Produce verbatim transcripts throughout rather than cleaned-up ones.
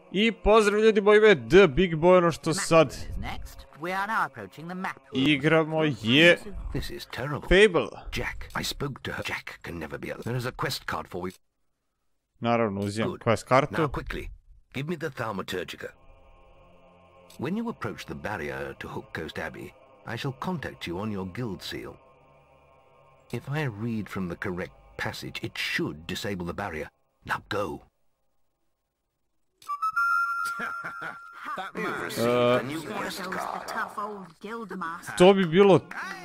I pozdrav ljudi moji, ime The Big Boy, ono što sad igramo je Fable. Naravno, uzimam quest kartu. Give me the thaumaturgica. When you approach the barrier to Hook Coast Abbey, I shall contact you on your guild seal. If I read from the correct passage, it should disable the barrier. Now go. Uh, to bi bilo...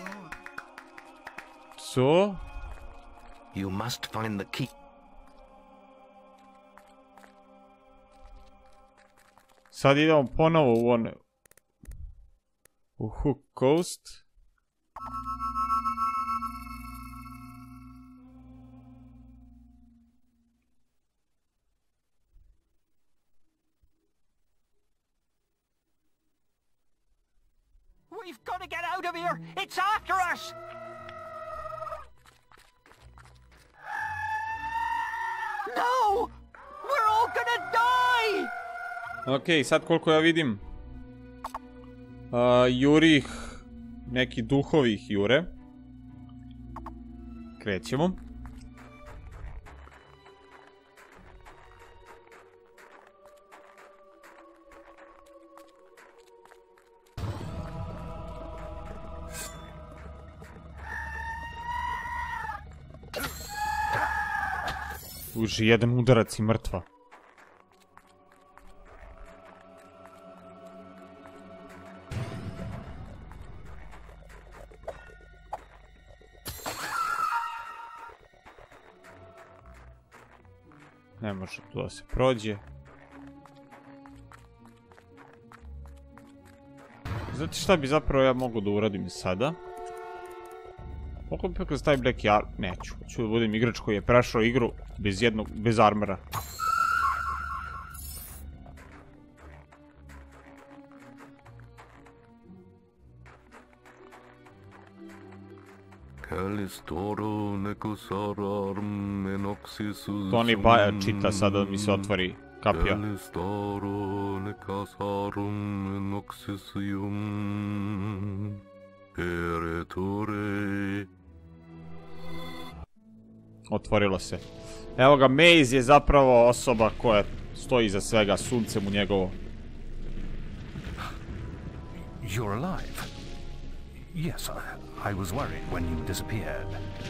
Co? You must find the key. Sad idemo ponovo u one... u Hook Coast. We've got to get out of here! It's after us! No! We're all gonna die! Ok, sad koliko ja vidim, uh, juri ih, neki duhovi ih jure. Krećemo. Uži, jedan udarac i mrtva. Ne može tu da se prođe. Znate šta bi zapravo ja mogu da uradim sada? Mogu bi da stavim neki ar... Neću. Ću da budem igrač koji je prešao igru bez jednog... bez armora. Tony Baja čita sada da mi se otvori kapija. Otvorilo se. Evo ga, Maze je zapravo osoba koja stoji iza svega, suncem u njegovo. You're alive. Yes, I, I was worried when you disappeared.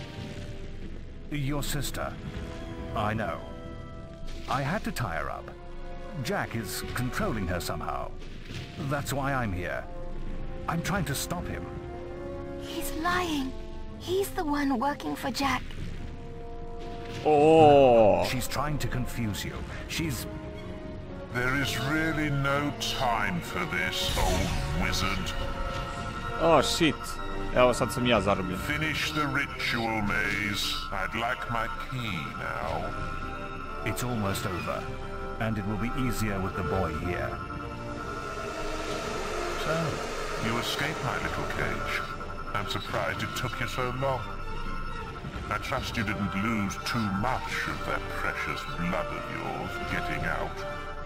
Your sister. I know. I had to tie her up. Jack is controlling her somehow. That's why I'm here. I'm trying to stop him. He's lying. He's the one working for Jack. Oh. She's trying to confuse you. She's... There is really no time for this, old wizard. Oh, shit. Evo, sad sam ja zarobljen. Finish the ritual, Maze. I'd like my key now. It's almost over, and it will be easier with the boy here. So, you escaped my little cage. I'm surprised it took you so long. I trust you didn't lose too much of that precious blood of yours getting out.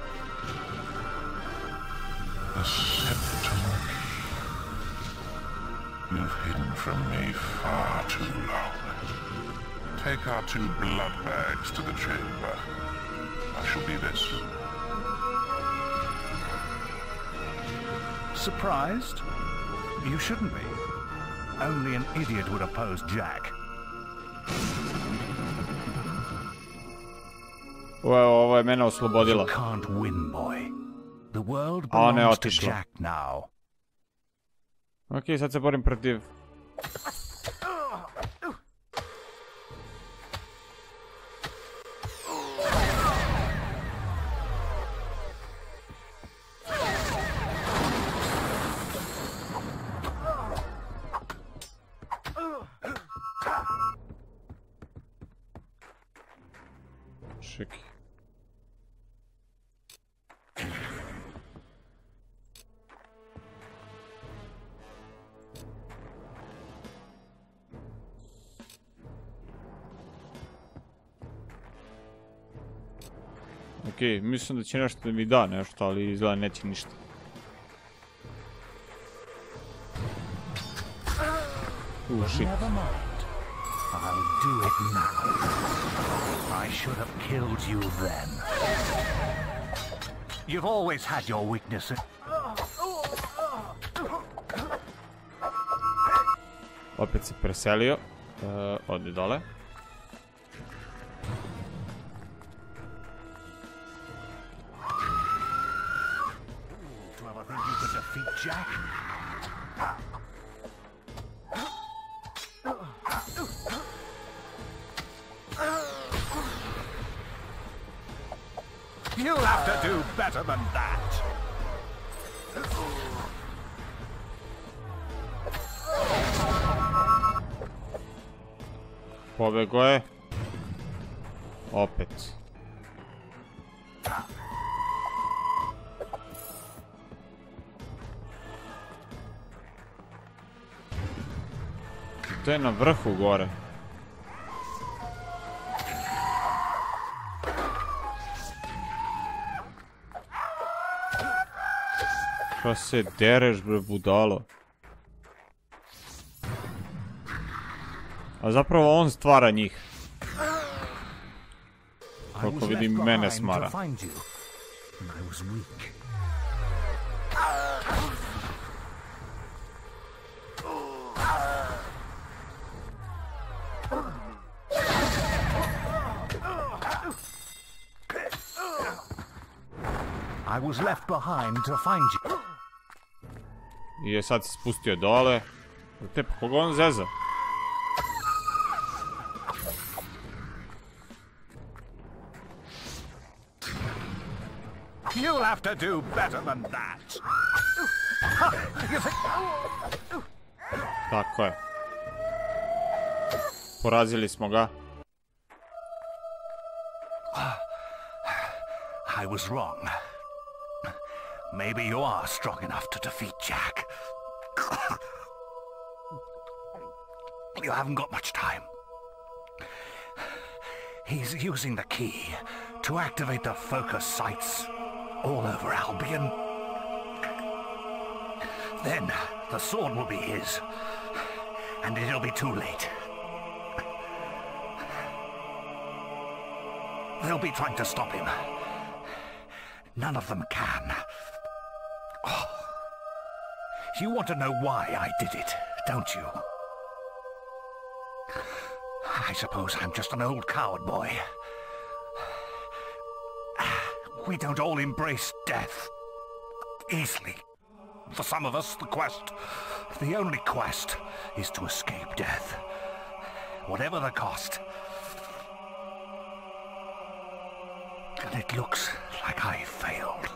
The Septimal Key. You've hidden from me far too long. Take our two blood bags to the chamber. I shall be there soon. Surprised? You shouldn't be. Only an idiot would oppose Jack. Well, ovo je mene oslobodila. You can't win, boy. The world belongs to Jack now. Ok, sad se borim protiv... Čekaj. Okej, mislim da će nešto da mi da nešto, ali izgleda neće ništa. Uh, shit. Never mind. I'll do it now. I should have killed you then. You've always had your weaknesses. Opet se preselio. Uh, odi dole. Do you ever think you could defeat Jack? You'll have to do better than that. Pobego je. Opet. To je na vrhu gore. Šta se dereš, bre, budalo? A zapravo on stvara njih. Koliko vidim, mene smara. I was left behind to find you. I je sad se spustio dole. Te, pa koga on zeza? You'll have to do better than that. Tako je. Porazili smo ga. I was wrong. Maybe you are strong enough to defeat Jack. You haven't got much time. He's using the key to activate the focus sites all over Albion. Then the sword will be his, and it'll be too late. They'll be trying to stop him. None of them can. Oh. You want to know why I did it, don't you? I suppose I'm just an old coward boy. We don't all embrace death easily. For some of us, the quest, the only quest, is to escape death, whatever the cost. And it looks like I failed.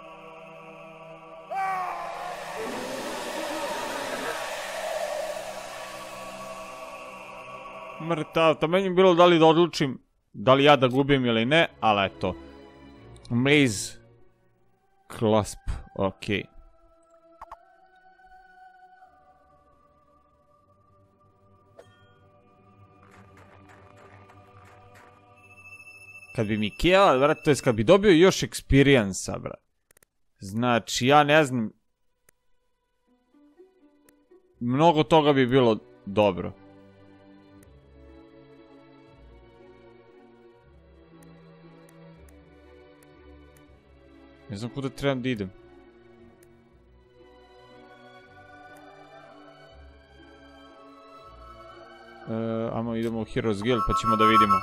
Mrtav, to meni je bilo da li da odlučim da li ja da gubim ili ne, ali eto. Maze Clasp, okej. Okay. Kad bi mi kjela, brate, to je kad bi dobio još experience-a, brate. Znači, ja ne znam. Mnogo toga bi bilo dobro. Ne znam kuda trebam da idem. E, ajmo, idemo u Heroes Guild pa ćemo da vidimo.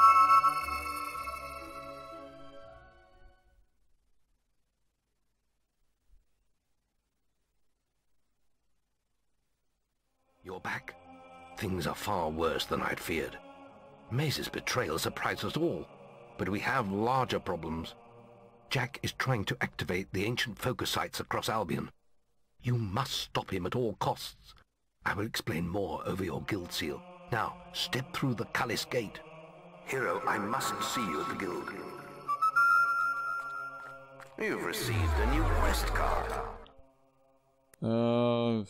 You're back? Things are far worse than I'd feared. Maze's betrayal surprised us all, but we have larger problems. Jack is trying to activate the ancient focus sites across Albion. You must stop him at all costs. I will explain more over your guild seal. Now, step through the Cullis gate. Hero, I mustn't see you at the guild. You've received a new quest card. Uh,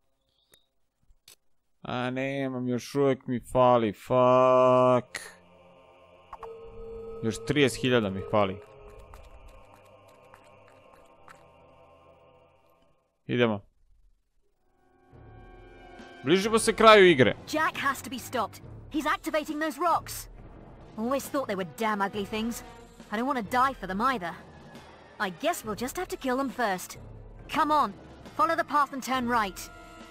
a nemam, još uvijek mi fali, fuck. Još trideset hiljada mi fali. Idemo. Bližimo se kraju igre. Jack has to be stopped. He's activating those rocks. Always thought they were damn ugly things. I don't want to die for them either. I guess we'll just have to kill them first. Come on, follow the path and turn right.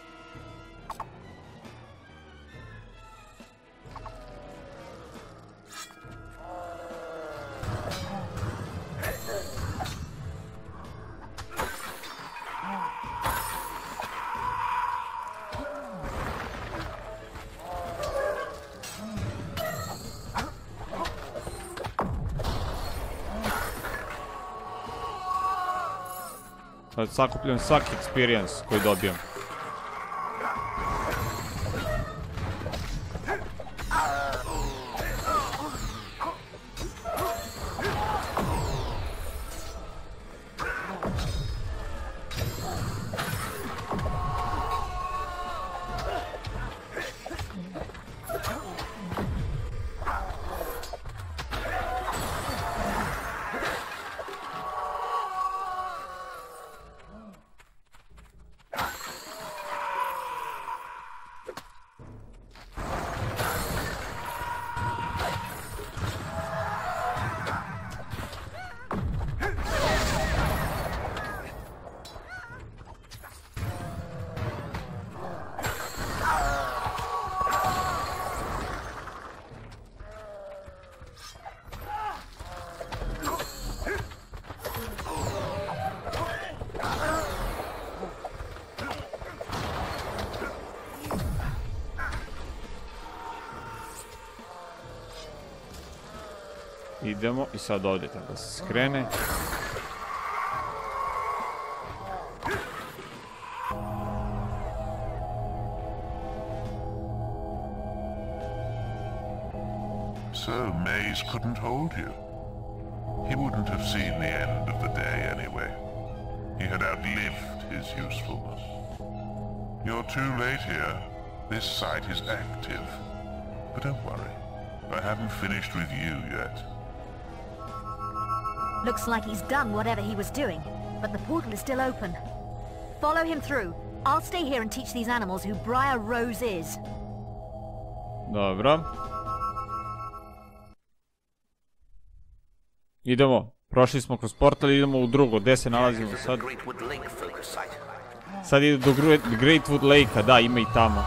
Sad sakupljam svaki experience koji dobijam. Idemo i sad ovdje tako da se skrene. So Maze couldn't hold you. He wouldn't have seen the end of the day anyway. He had outlived his usefulness. You're too late here. This site is active. But don't worry. I haven't finished with you yet. Looks like he's done whatever he was doing, but the portal is still open. Follow him through. I'll stay here and teach these animals who Briar Rose is. Dobro. Idemo. Prošli smo kroz portal, idemo u drugo. Gde se nalazimo sad? Sad ide do Greatwood Lake-a, da, ima i tamo.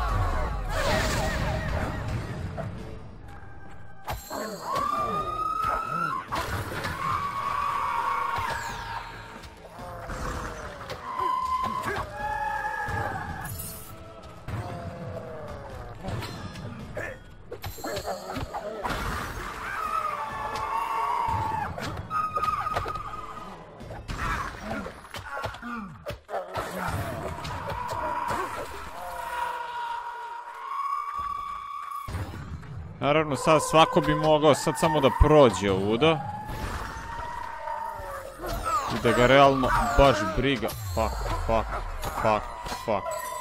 Naravno sad svako bi mogao sad samo da prođe ovuda. I da ga realno baš briga. Fuck, fuck, fuck, fuck.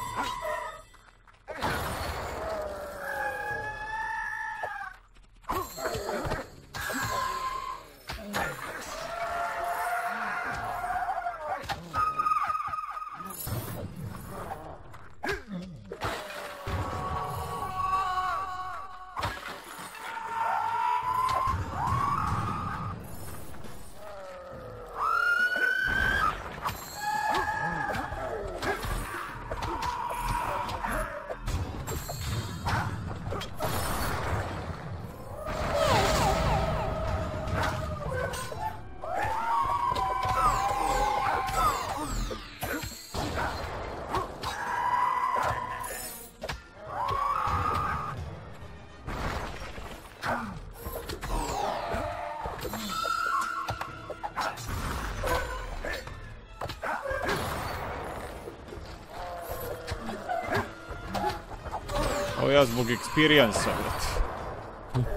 Ovo ja zbog experience-a, brate.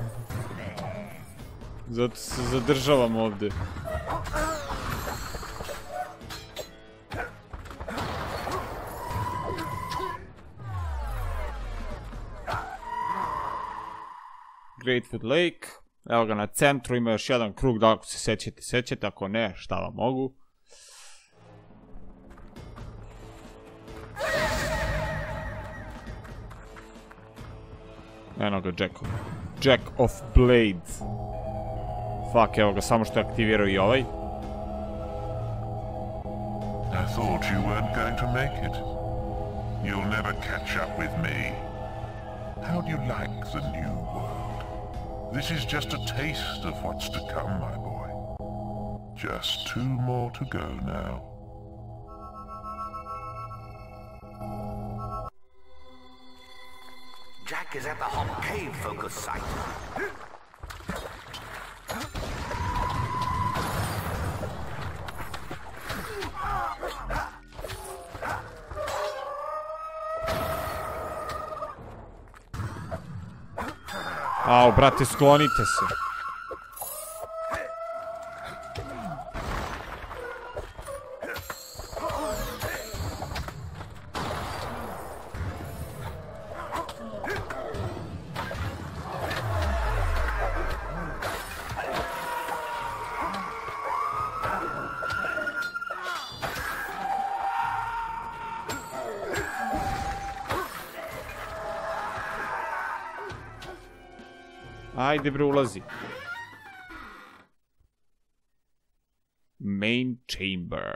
Zato se zadržavam ovdje. Greatwood Lake. Evo ga na centru, ima još jedan krug, da ako se sećate, sećate, ako ne, šta vam mogu. Eno ga, Jack. Jack of Blades. Fuck, evo ga, samo što je aktivirao i ovaj. I thought you weren't going to make it. You'll never catch up with me. How do you like the new world? This is just a taste of what's to come, my boy. Just two more to go now. Jack is at the Hop Cave focus site. Au, brate, sklonite se. Ajde bre, ulazi. Main chamber.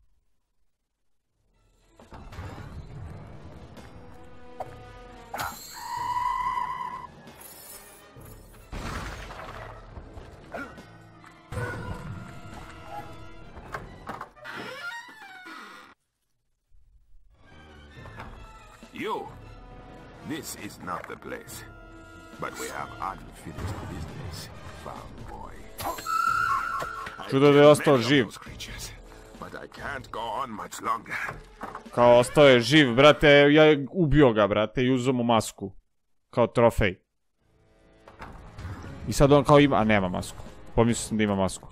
You! This is not the place. But we have unfinished business, found boy. Čudo da je ostao živ. But I can't go on much longer. Kao ostao je živ, brate, ja ubio ga, brate, i uzeo mu masku. Kao trofej. I sad on kao ima, a nema masku. Pomislio sam da ima masku.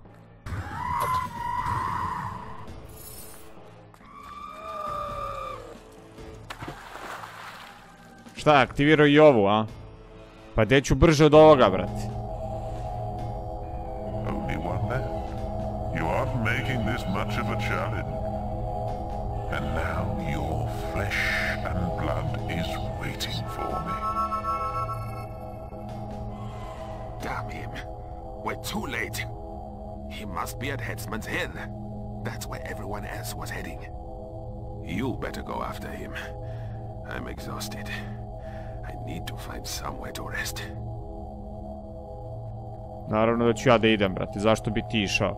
Šta, aktivirao i ovu, a? Pa gdje ću brže od ovoga, brate? Only one left. You aren't making this much of a challenge. And now your flesh and blood is waiting for me. Damn him. We're too late. He must be at Headsman's Hill. That's where everyone else was heading. You better go after him. I'm exhausted. I need to find somewhere to rest. Naravno da ću ja da idem, brate. Zašto bi ti išao?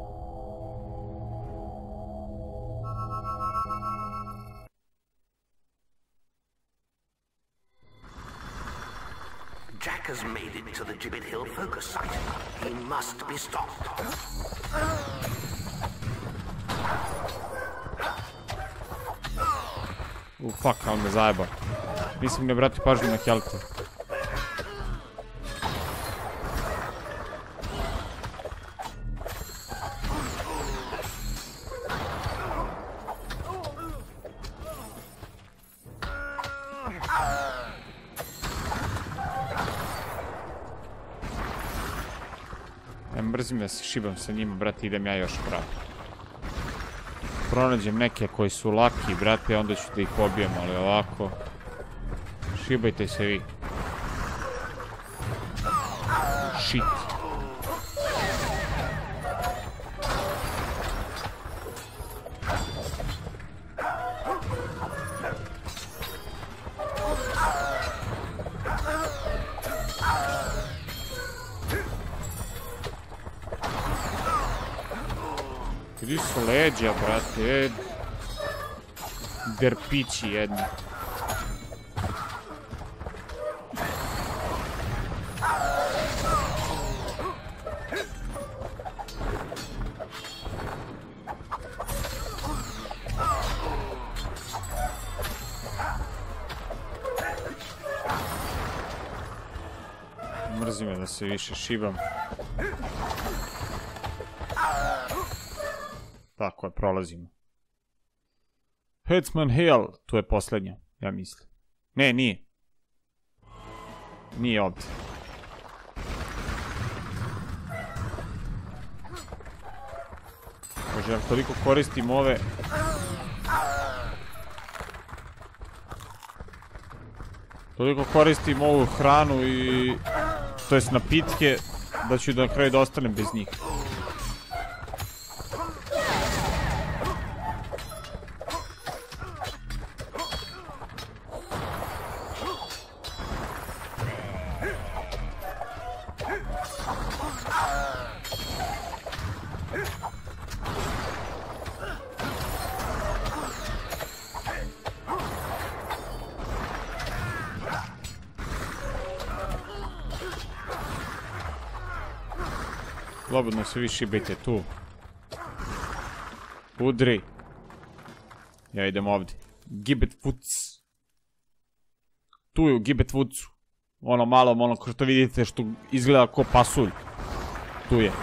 Jack has made it to the Gibbet Hill focus site. He must be stopped. U, fuck, on me zajeba. Nisam ne obratio pažnju na Helta. Ne mrzim da se šibam sa njima, brate, idem ja još pravo. Pronađem neke koji su laki, brate, onda ću da ih pobijem, ali ovako... Šibajte se vi. Shit. Gdje su leđa, brate? Derpići jedni. Mrzim je da se više šibam. Tako je, prolazimo. Headsman Hill, tu je posljednja, ja mislim. Ne, nije. Nije ovdje. Bože, ja toliko koristim ove... Toliko koristim ovu hranu i... to jest napitke, da ću na kraju da ostanem bez njih. Slobodno se vi šibajte tu. Udri. Ja idem ovdje. Gibbet Woods. Tu je u Gibbet Woodsu. Ono malo, ono ko što vidite što izgleda ko pasulj. Tu je.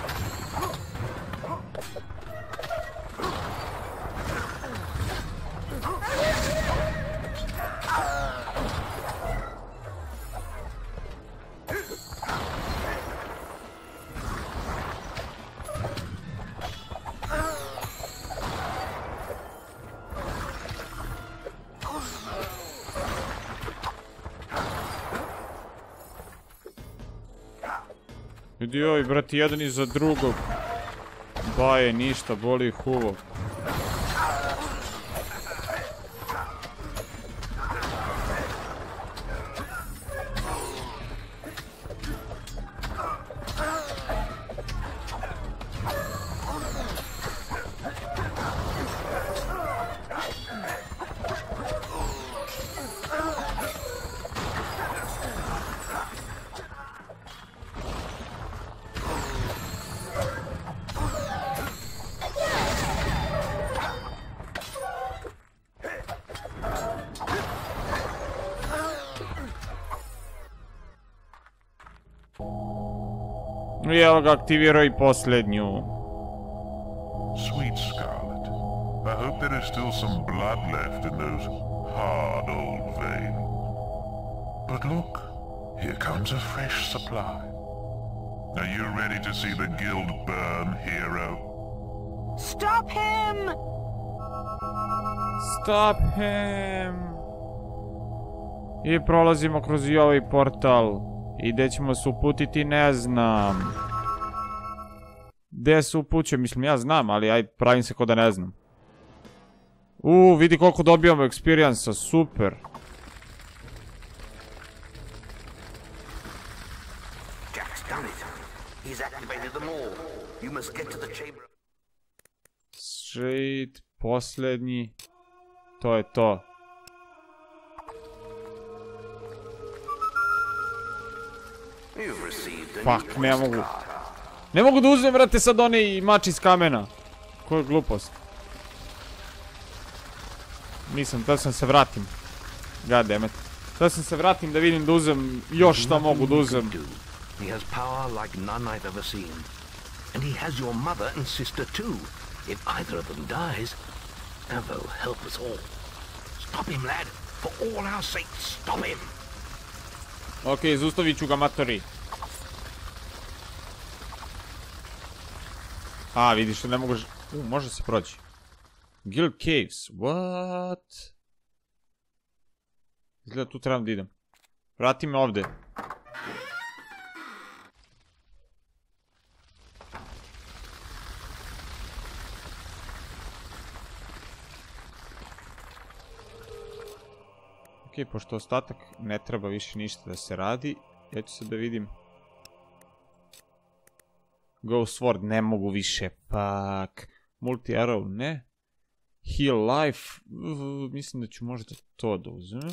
Vidi ovi, brati, jedan iza drugog. Baje, ništa, boli ih uvo. I evo ga, aktivirao i posljednju. Sweet Scarlet, I hope there is still some blood left in those hard old veins. But look, here comes a fresh supply. Are you ready to see the guild burn, hero? Stop him! Stop him! I prolazimo kroz i ovaj portal. I gdje ćemo se uputiti, ne znam. Gdje se upućuje, mislim, ja znam, ali aj pravim se ko da ne znam. Uuu, vidi koliko dobijamo experience-a, super. Straight, posljednji. To je to. Fuck, ne mogu. Ne mogu da uzmem, vrate, sad onaj mač iz kamena. Koja glupost. Nisam, da sam se vratim. Goddammit. Da sam se vratim da vidim da uzem još šta mogu da uzem. He has power like none I've ever seen. And he has your mother and sister too. If either of them dies, Avo help us all. Stop him, lad. For all our sakes, stop him. Okej, zaustavit ću ga, matori. A, vidiš, ne mogu... U, može se proći. Guild Caves, what? Izgleda tu trebam da idem. Vrati me ovde. Ok, pošto ostatak ne treba više ništa da se radi, ja ću se da vidim. Ghost Sword ne mogu više, pak. Multi Arrow ne. Heal Life, uh, mislim da ću možda to da uzmem.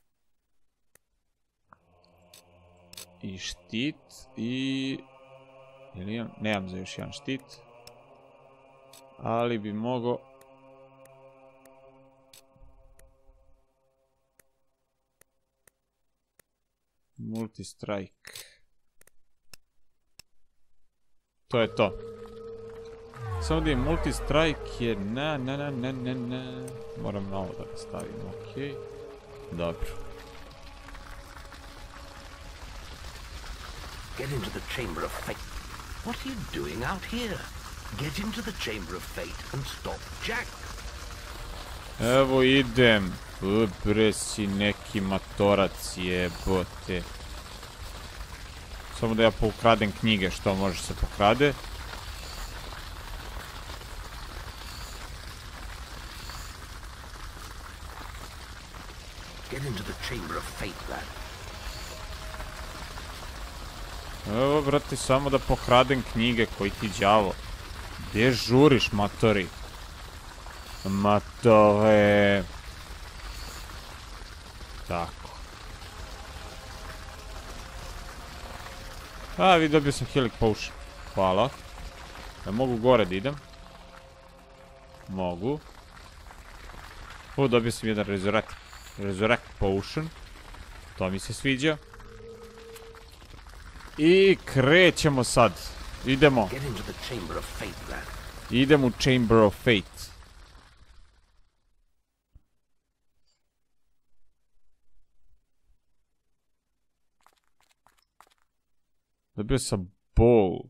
I štit, i... Ili imam, nemam za još jedan štit. Ali bi mogao... Multi Strike. To je to. Samo da je Multi Strike je na na na na na na. Moram na ovo da ga stavim, okej. Dobro. Get into the Chamber of Fate. What are you doing out here? Get into the Chamber of Fate and stop Jack. Evo idem. U, bre, si neki matorac jebote. Samo da ja pokradem knjige, što može se pokrade. Get into the chamber of fate, lad. Evo, brate, samo da pokradem knjige, koji ti đavo. Gdje žuriš, matori? Matore. Tako. A, vi dobio sam healing potion. Hvala. Ja mogu gore da idem? Mogu. U, dobio sam jedan resurrect. Resurrect potion. To mi se sviđa. I krećemo sad. Idemo. Idemo u Chamber of Fate. Dobio sam bow.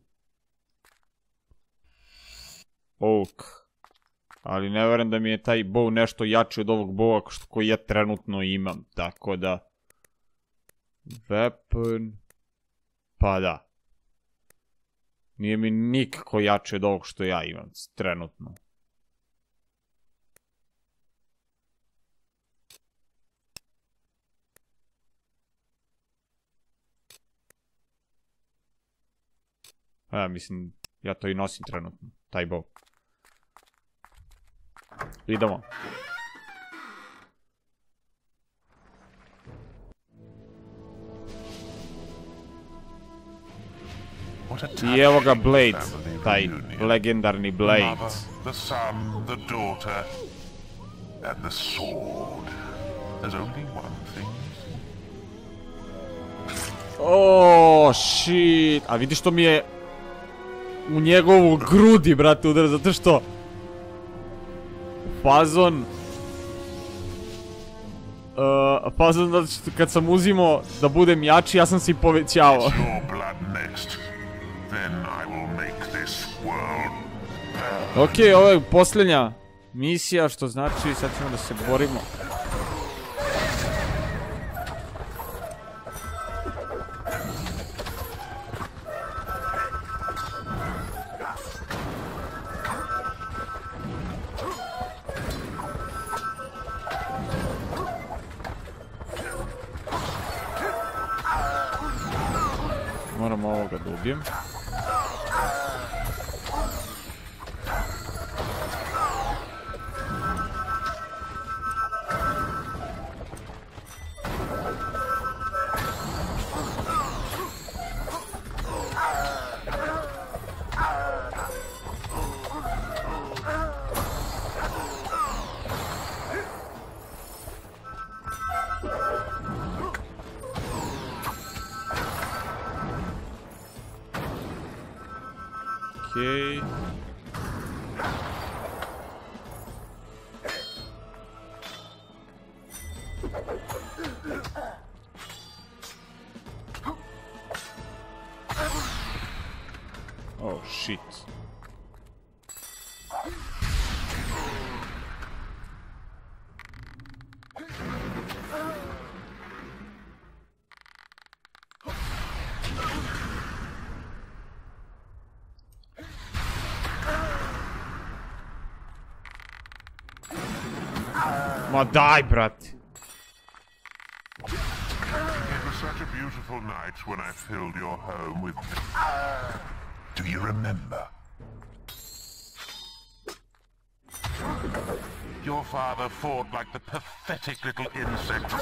Oak. Ali ne verujem da mi je taj bow nešto jači od ovog bowa koji ja trenutno imam. Tako da... Weapon... Pa da. Nije mi nikako jače od ovog što ja imam trenutno. Ja mislim, ja to i nosim trenutno, taj bow. Idemo. I evo ga Blade, taj legendarni Blade. The son, the daughter, and the sword. There's only one thing. Oh, shit. A vidiš što mi je u njegovu grudi, brate, udar, zato što fazon uh, fazon zato što kad sam uzimao da budem jači, ja sam se i povećavao. Ok, ovo je posljednja misija, što znači sad ćemo da se borimo. Moram ovoga da ubijem. Okay. Oh shit. Ma daj, brate. It was such a beautiful night when I filled your home with... Do you remember? Your father fought like the pathetic little insect.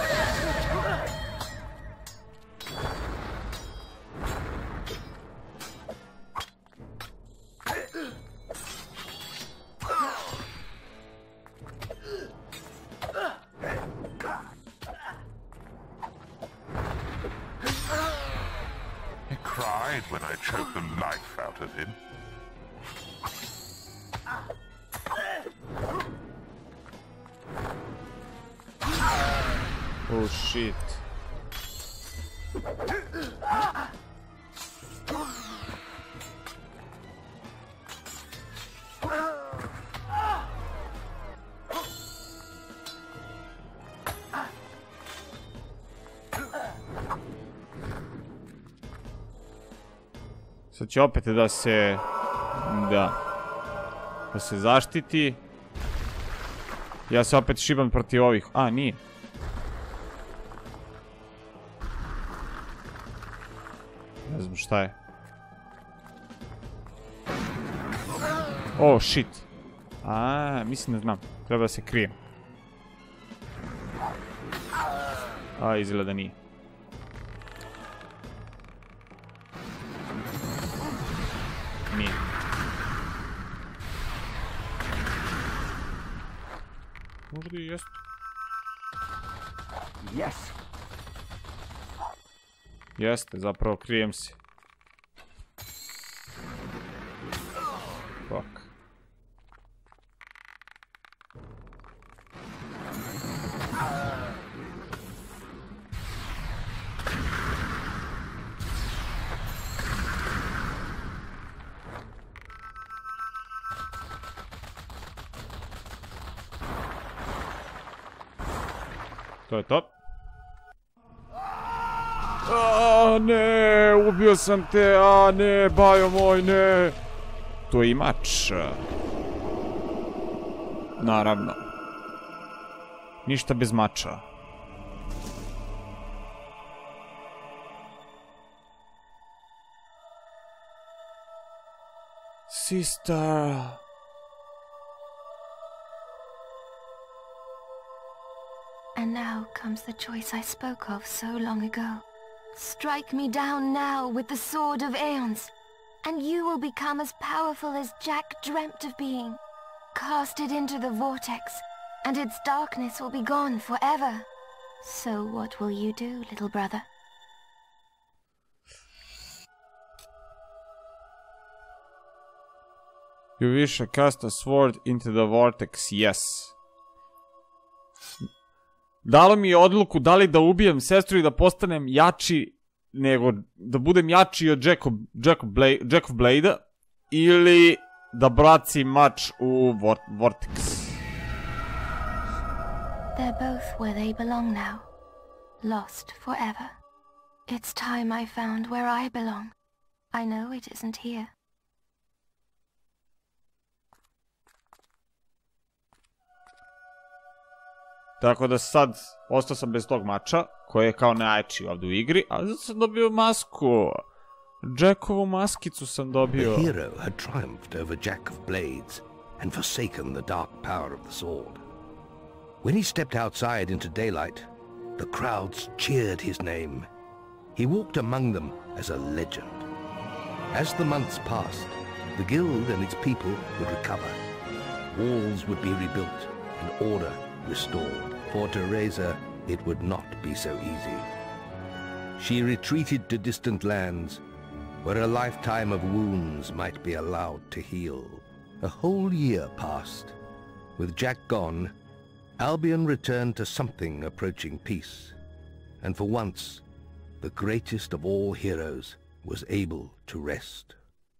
When I choked the life out of him. Oh shit. Sad će opet da se... Da. Da se zaštiti. Ja se opet šibam protiv ovih. A, nije. Ne znam šta je. Oh, shit. A, mislim da znam. Treba da se krijem. A, izgleda nije. Nije. Možda i jest. Yes. Jeste, zapravo krijem se. Fuck. To je to. A ne, ubio sam te, a ne, bajo moj, ne. To je i mač. Naravno. Ništa bez mača. Sister. And now comes the choice I spoke of so long ago. Strike me down now with the sword of Aeons, and you will become as powerful as Jack dreamt of being. Cast it into the vortex, and its darkness will be gone forever. So what will you do, little brother? You wish to cast a sword into the vortex, yes. Dalo mi je odluku da li da ubijem sestru i da postanem jači, nego da budem jači od Jackov, Jackov, Blade, Jackov Blade-a, ili da bacim mač u vor, vortex. They're both where they belong now. Lost forever. It's time I found where I belong. I know it isn't here. Tako da sad ostao sam bez tog mača, koji je kao najjači ovdje u igri, ali zato sam dobio masku. Jackovu maskicu sam dobio. The hero had triumphed over Jack of Blades and forsaken the dark power of the sword. When he stepped outside into daylight, the crowds cheered his name. He walked among them as a legend. As the months passed, the guild and its people would recover. Walls would be rebuilt and order restored. For Teresa, it would not be so easy. She retreated to distant lands, where a lifetime of wounds might be allowed to heal. A whole year passed. With Jack gone, Albion returned to something approaching peace. And for once, the greatest of all heroes was able to rest.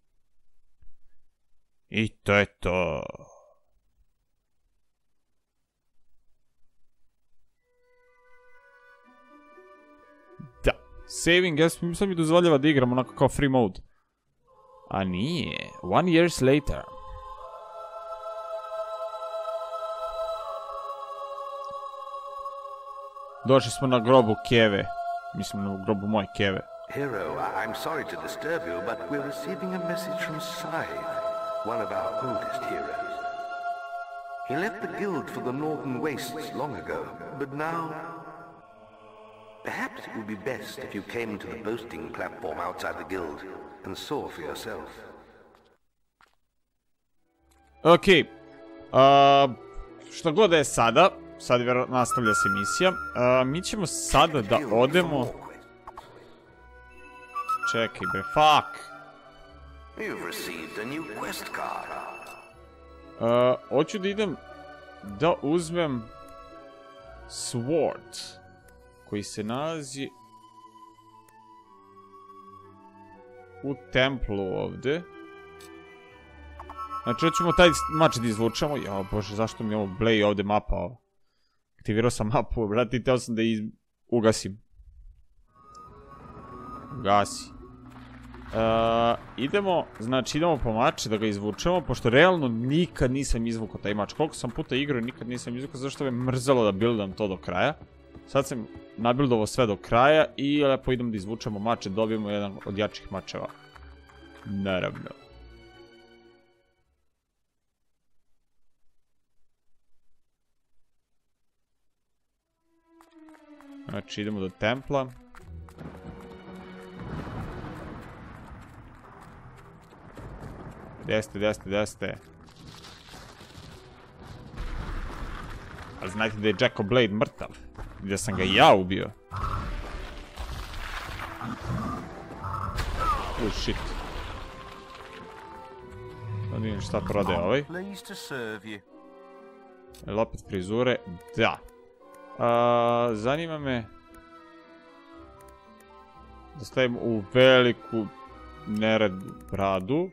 I to je to. Da. Saving, ja sam mi dozvoljava da igram onako kao free mode. A nije. One years later. Došli smo na grobu Keve. Mislim na grobu moje Keve. Hero, I'm sorry to disturb you, but we're receiving a message from Scythe, one of our oldest heroes. He left the guild for the northern wastes long ago, but now... Perhaps it would be best if you came to the boasting platform outside the guild and saw for yourself. Okej. Okay. Uh, šta god da je sada, sad vjerojatno nastavlja se misija. Uh, mi ćemo sada da odemo... Čekaj bre, fuck! You've received a new quest card. Uh, hoću da idem da uzmem Sword, koji se nalazi u templu ovde. Znači, hoćemo taj mač da izvučemo. Jao bože, zašto mi je ovo Blade ovde mapa ova? Aktivirao sam mapu, brate, i teo sam da iz... ugasim. Ugasi. idemo, znači idemo po mače da ga izvučemo, pošto realno nikad nisam izvukao taj mač. Koliko sam puta igrao nikad nisam izvukao, zašto me mrzalo da buildam to do kraja. Sad sam nabuildovao sve do kraja i lepo idemo da izvučemo mače, dobijemo jedan od jačih mačeva. Naravno. Znači idemo do templa. Gdje ste, gdje ste, gdje ste? Ali znajte da je Jacko Blade mrtav. Gdje sam ga ja ubio. Oh shit. Da vidim šta prodaje ovaj. Jel opet frizure? Da. Zanima me da stavim u veliku nerednu bradu.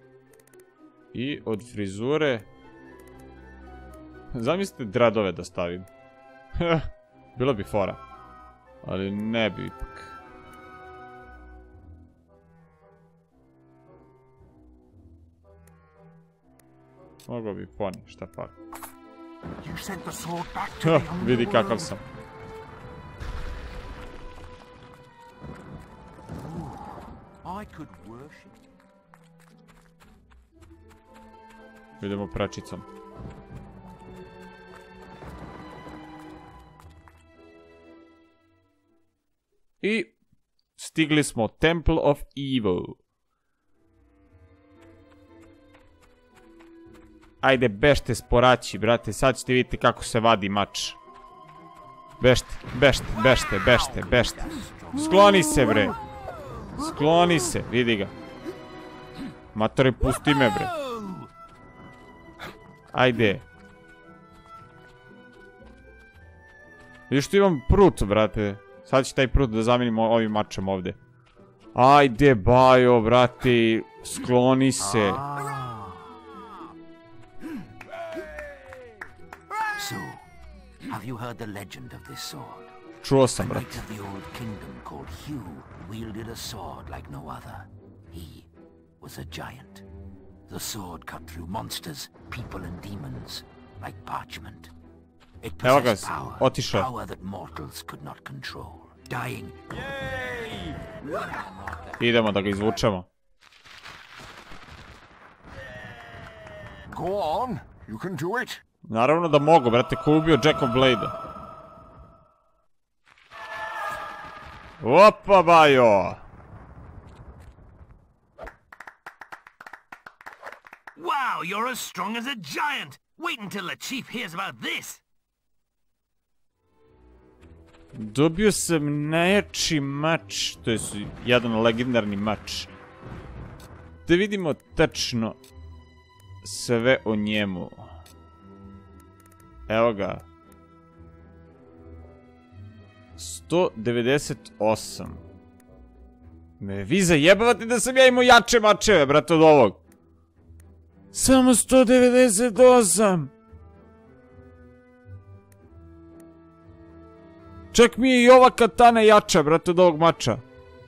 I od frizure... Zamislite dradove da stavim. Bilo bi fora. Ali ne bi ipak. Mogao bi poni, šta pak. Vidi kakav sam. Idemo pračicom. I stigli smo Temple of Evil. Ajde, bešte sporaći, brate, sad ćete vidjeti kako se vadi mač. Bešte, bešte, bešte, bešte, bešte. Skloni se, bre. Skloni se, vidi ga. Matore, pusti me, bre. Ajde. Vidiš, tu imam prut, brate. Sad će taj prut da zamijenimo ovim mačem ovdje. Ajde, bajo, brate. Skloni se. So, have you heard the legend of this sword? Čuo sam, A brate. knight of the old kingdom called Hugh wielded a sword like no other. He was a giant. The sword cut through monsters, people and demons, like parchment. It Evo ga, possessed power, otišao. power that mortals could not control. Dying. Idemo da ga izvučemo. Go on, you can do it. Naravno da mogu, brate, ko je ubio Jacko Blade-a. Opa, bajo! Wow, you're as strong as a giant! Wait until the chief hears about this! Dobio sam najjači mač, to je jedan legendarni mač. Da vidimo tačno sve o njemu. Evo ga. sto devedeset osam. Me vi zajebavate da sam ja imao jače mačeve, brate, od ovog. Samo sto devedeset osam. Čak mi je i ova katana jača, brate, od ovog mača.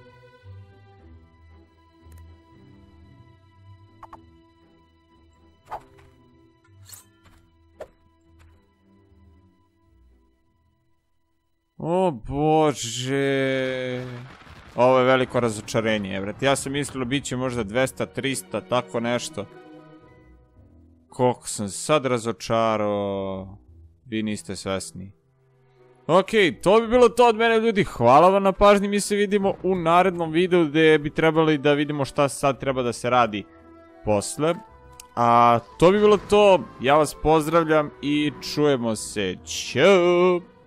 O bože. Ovo je veliko razočarenje, brate. Ja sam mislio bit će možda dvesta, trista, tako nešto. Koliko sam sad razočarao. Vi niste svesni. Okej, to bi bilo to od mene, ljudi. Hvala vam na pažnji. Mi se vidimo u narednom videu gdje bi trebali da vidimo šta sad treba da se radi posle. A to bi bilo to. Ja vas pozdravljam i čujemo se. Ćao!